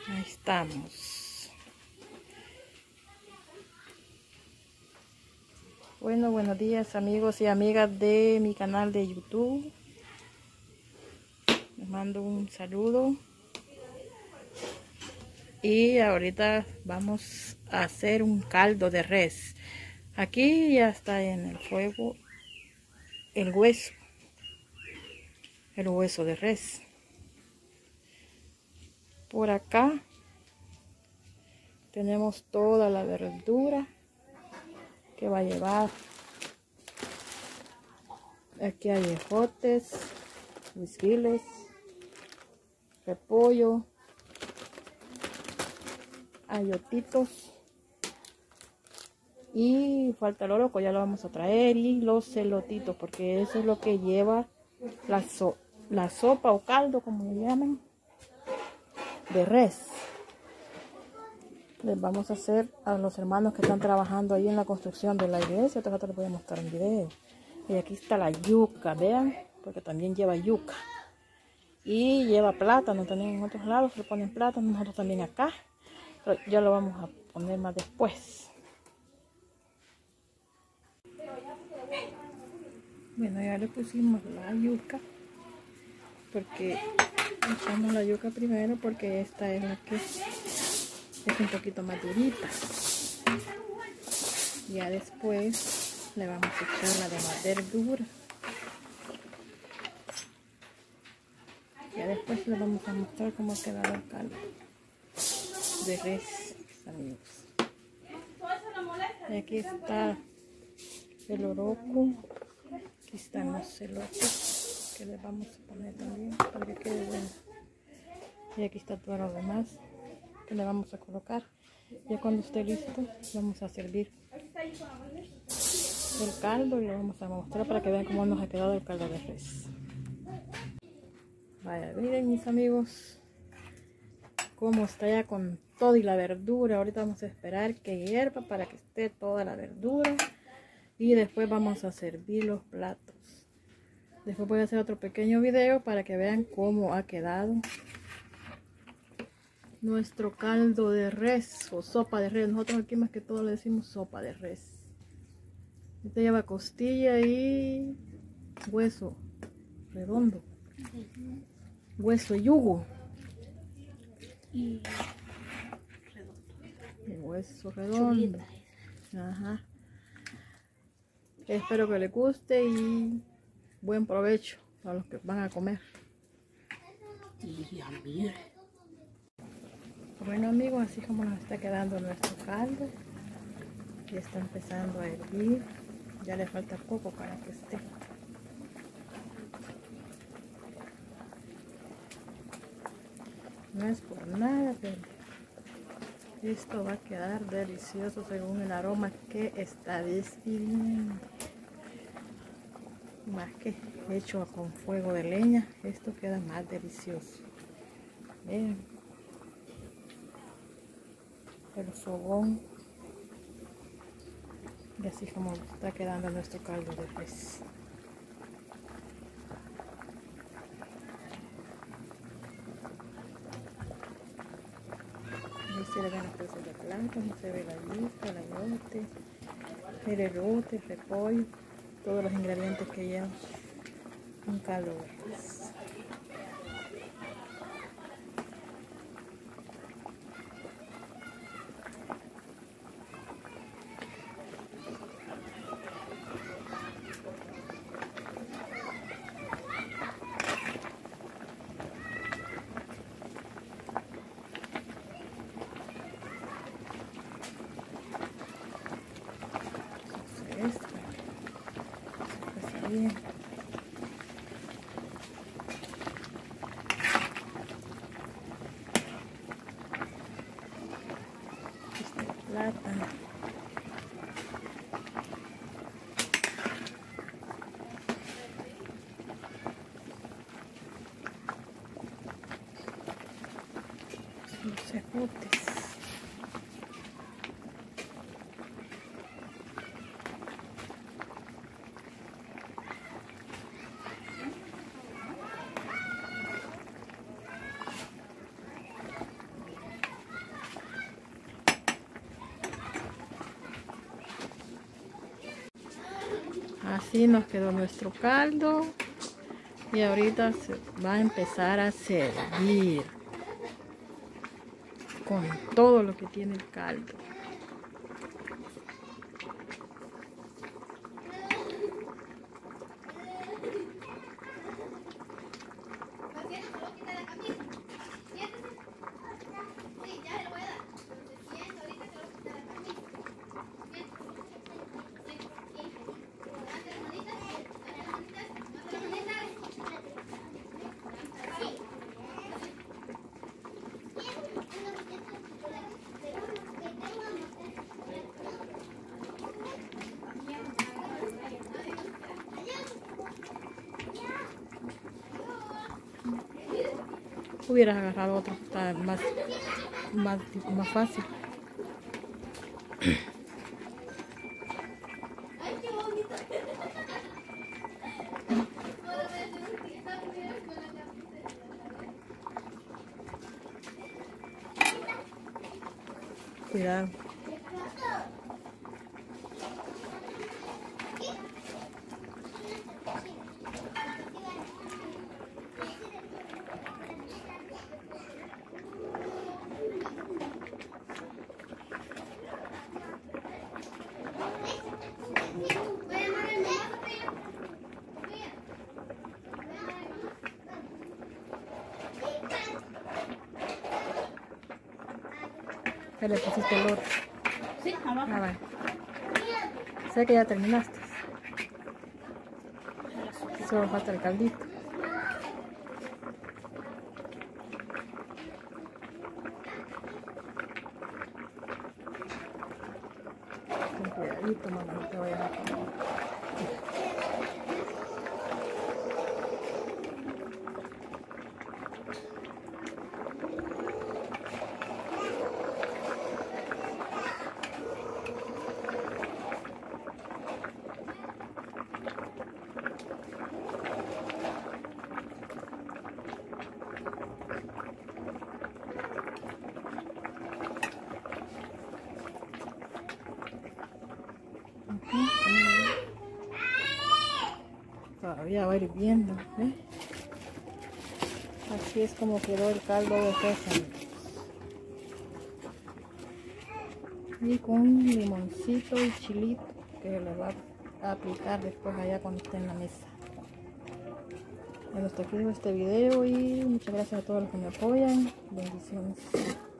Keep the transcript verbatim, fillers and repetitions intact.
Ahí estamos. Bueno, buenos días amigos y amigas de mi canal de YouTube. Les mando un saludo. Y ahorita vamos a hacer un caldo de res. Aquí ya está en el fuego el hueso. El hueso de res. Por acá tenemos toda la verdura que va a llevar. Aquí hay ejotes, huisquiles, repollo, ayotitos y falta el loroco, ya lo vamos a traer, y los celotitos, porque eso es lo que lleva la, so la sopa o caldo, como le llaman, de res. Les vamos a hacer a los hermanos que están trabajando ahí en la construcción de la iglesia. Te les voy a mostrar un video. Y aquí está la yuca, vean, porque también lleva yuca. Y lleva plátano, también en otros lados le ponen plátano, nosotros también acá. Pero ya lo vamos a poner más después. Bueno, ya le pusimos la yuca, porque echamos la yuca primero, porque esta es la que es un poquito más durita. Ya después le vamos a echar la demás verdura. Ya después les vamos a mostrar cómo ha quedado el caldo de res, amigos. Y aquí está el loroco. Aquí están los celotes que les vamos a poner también para que quede bueno. Y aquí está todo lo demás que le vamos a colocar. Ya cuando esté listo vamos a servir el caldo y le vamos a mostrar para que vean cómo nos ha quedado el caldo de res. Vaya, miren mis amigos cómo está ya con todo y la verdura. Ahorita vamos a esperar que hierva para que esté toda la verdura y después vamos a servir los platos. Después voy a hacer otro pequeño video para que vean cómo ha quedado nuestro caldo de res o sopa de res. Nosotros aquí más que todo le decimos sopa de res. Este lleva costilla y hueso redondo, hueso y yugo y redondo, y hueso redondo. Ajá. Espero que les guste y buen provecho a los que van a comer. Bueno amigos, así como nos está quedando nuestro caldo, ya está empezando a hervir. Ya le falta poco para que esté. No es por nada, pero esto va a quedar delicioso según el aroma que está despidiendo. Más que hecho con fuego de leña, esto queda más delicioso. Vean el fogón. Y así como está quedando nuestro caldo de res. Ahí se le ven los trozos de plátano, se ve la yuca, el ayote, el elote, el repollo, todos los ingredientes que llevan un caldo de res. Esto, pues bien. Este plátano. Los ejotes. Así nos quedó nuestro caldo. Y ahorita se va a empezar a servir con todo lo que tiene el caldo. Hubieras agarrado otro, está más, más, más fácil. Cuidado. Ya le pusiste el otro. Sí, abajo. Ah, vale. Sé que ya terminaste. Solo falta el caldito. Con cuidadito, mamá, no te vayas a comer. Todavía va hirviendo, ¿eh? Así es como quedó el caldo de sésamo. Y con limoncito y chilito que le va a aplicar después allá cuando esté en la mesa. Bueno, hasta aquí este video y muchas gracias a todos los que me apoyan. Bendiciones.